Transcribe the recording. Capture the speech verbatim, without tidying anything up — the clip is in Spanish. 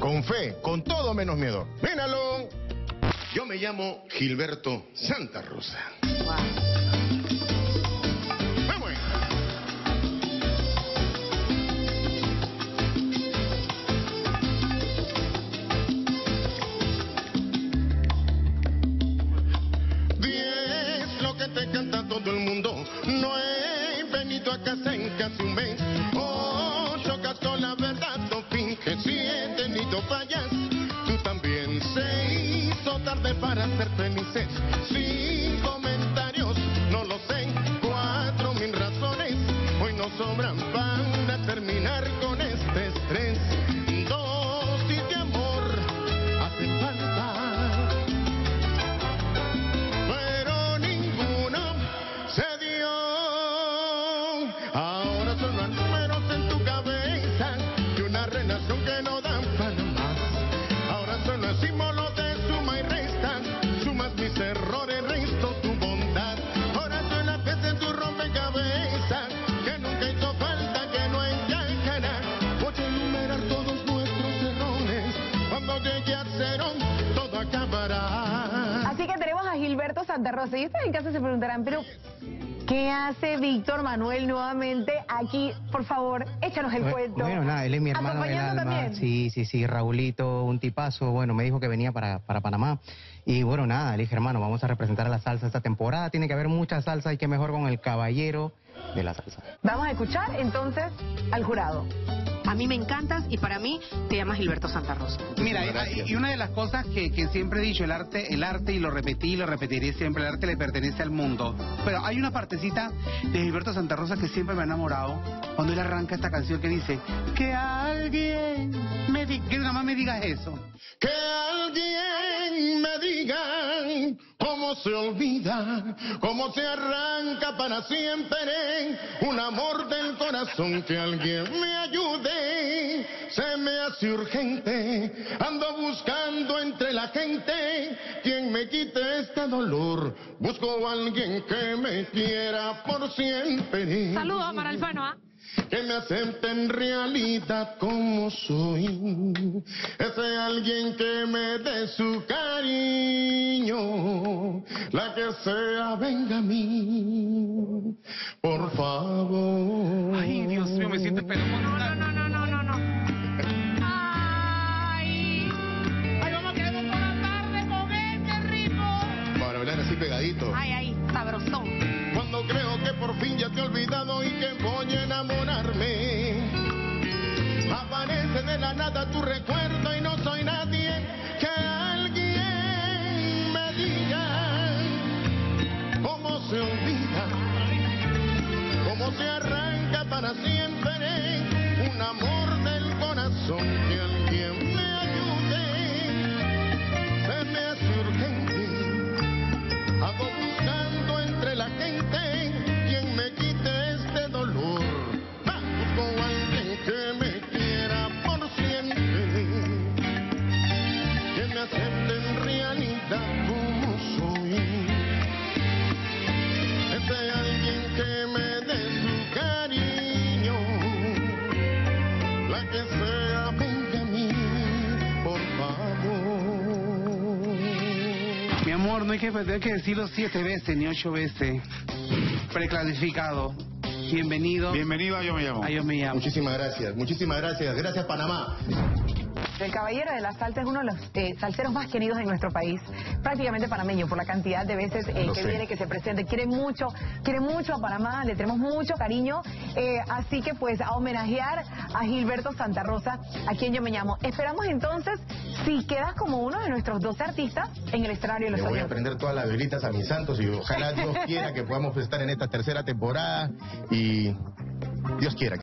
Con fe, con todo menos miedo. ¡Míralo! Yo me llamo Gilberto Santa Rosa. Wow. ¡Vamos! Diez, lo que te canta todo el mundo. No he venido a casa en casi un mes. Oh, chocas con la verdad, no finges. Siete, ni tú fallas. Tú también se hizo tarde para ser felices. Sin comentarios, no lo sé. Cuatro mil razones hoy nos sobran para terminar con este estrés. Dosis de amor hacen falta, pero ninguno se dio. Ahora solo hay números en tu cabeza y una relación que no dan para más. Ahora solo es símbolo de suma y resta. Sumas mis errores, resto tu bondad. Ahora soy la pieza en tu rompecabezas que nunca hizo falta, que no encajará. Voy a enumerar todos nuestros errores. Cuando llegue a cero, todo acabará. Así que tenemos a Gilberto Santa Rosa. Y ustedes en casa se preguntarán, pero ¿qué hace Víctor Manuel nuevamente aquí? Por favor, échanos el Bueno, cuento. Bueno, nada, él es mi hermano del ¿Acompañando alma. también? Sí, sí, sí, Raulito, un tipazo. Bueno, me dijo que venía para, para Panamá. Y bueno, nada, le dije, hermano, vamos a representar a la salsa esta temporada. Tiene que haber mucha salsa y que mejor con el caballero de la salsa. Vamos a escuchar entonces al jurado. A mí me encantas y para mí te llamas Gilberto Santa Rosa. Mira, y, y una de las cosas que, que siempre he dicho, el arte, el arte, y lo repetí y lo repetiré siempre, el arte le pertenece al mundo. Pero hay una partecita de Gilberto Santa Rosa que siempre me ha enamorado, cuando él arranca esta canción que dice, que alguien me diga, que nada más me digas eso. Que alguien me diga cómo se olvida, cómo se arranca para siempre un amor del corazón. Que alguien me ayude, se me hace urgente. Ando buscando entre la gente quien me quite este dolor. Busco a alguien que me quiera por siempre. Saludos para Alfano, ¿ah? Que me acepte en realidad como soy. Ese alguien que me dé su cariño, la que sea venga a mí, por favor. Ay, Dios mío, me siento esperando. No, no, no, no, no, no, no. Ay. Ay, vamos a quedar toda la tarde con este ritmo. Para bailar así pegadito. Ay, ay, sabrosón. Cuando creo que por fin ya te he olvidado y que voy a enamorarme, aparece de la nada tu recuerdo y no soy nadie. Que alguien me diga cómo se olvida, cómo se arranca para siempre un amor del corazón. Que alguien me ayude, se me hace urgente. Ando buscando entre la gente quien me quite este dolor. Ah, busco a alguien que me quiera por siempre, que me acepte en realidad como soy. Ese alguien que me dé su cariño, la que sea venga a mí, por favor. Mi amor, no hay que, no hay que decirlo siete veces ni ocho veces. Preclasificado. Bienvenido. Bienvenido a Yo Me Llamo. A Yo Me Llamo. Muchísimas gracias, muchísimas gracias. Gracias, Panamá. El caballero de la salsa es uno de los eh, salseros más queridos en nuestro país, prácticamente panameño, por la cantidad de veces eh, Lo que sé. viene, que se presenta. Quiere mucho, quiere mucho a Panamá, le tenemos mucho cariño. Eh, así que pues a homenajear a Gilberto Santa Rosa, a quien Yo Me Llamo. Esperamos entonces, si quedas como uno de nuestros doce artistas en el escenario de Le los voy a sueños. prender todas las velitas a mis santos y ojalá Dios quiera que podamos estar en esta tercera temporada y Dios quiera.